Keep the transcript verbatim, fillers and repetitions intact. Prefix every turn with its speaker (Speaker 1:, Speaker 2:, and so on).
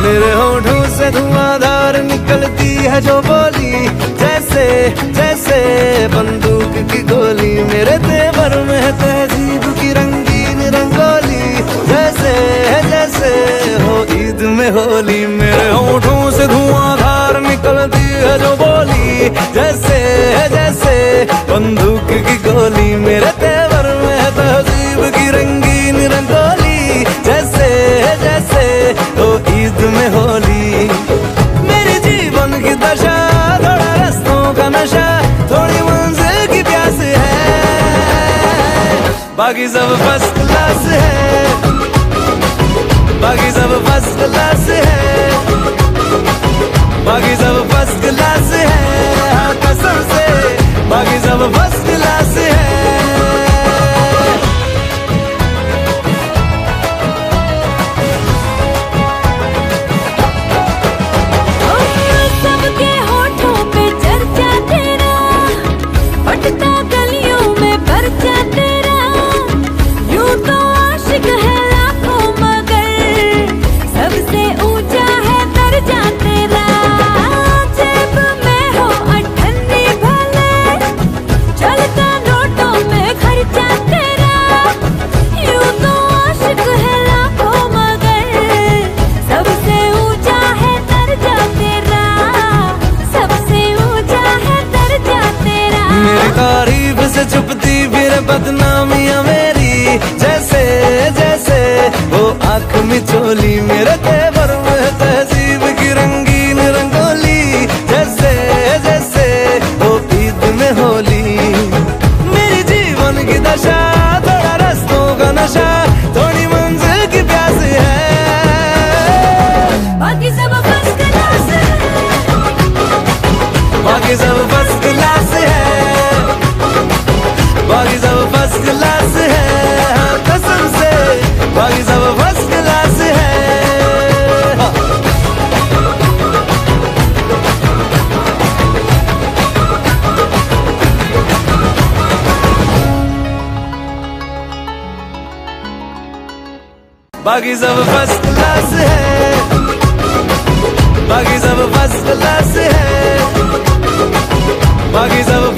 Speaker 1: मेरे होठों से धुआंधार निकलती है जो बोली, जैसे जैसे बंदूक की गोली। मेरे तेवर में है तहजीब की रंगीन रंगोली, जैसे जैसे हो ईद में होली। मेरे होठों से धुआंधार निकलती है जो बोली, जैसे जैसे बंदूक की गोली। मेरे तेवर में है तहजीब की रंगीन रंगोली, जैसे जैसे हो ईद में होली। मेरे जीवन की दशा थोड़ा रस्तों का नशा, थोड़ी मंजिल की प्यास है, बाकी सब फर्स्ट क्लास है, बाकी सब फर्स्ट क्लास है, बाकी सब फर्स्ट क्लास है, हाँ कसम से बाकी सब फर्स्ट क्लास है।
Speaker 2: सबके होठों पे चर्चा तेरा, पटता गलियों में पर्चा तेरा। यूं तो आशिक है लाखों मगर सबसे ऊंचा है दर्जा तेरा। जेब में हो अठन्नी भले, चलता नोटों में खर्चा तेरा। यूं तो आशिक है लाखों मगर सबसे ऊंचा है दर्जा तेरा, सबसे ऊंचा है दर्जा तेरा।
Speaker 1: मेरी तारीफ से छुपती फिर बदनामियां मेरी, जैसे जैसे वो आंख में चोली। मेरे तेवर में तहजीब की रंगीन रंगोली, जैसे जैसे वो ईद में होली। मेरी जीवन की दशा थोड़ा रस्तों का नशा, थोड़ी मंजिल की प्यास है,
Speaker 2: बाकी सब फर्स्ट क्लास है,
Speaker 1: बाकी सब फर्स्ट क्लास है, बाकी सब फर्स्ट क्लास है, हाँ कसम से बाकी सब फर्स्ट क्लास है। बाकी सब फर्स्ट क्लास है, बाकी सब फर्स्ट क्लास है, बाकी सब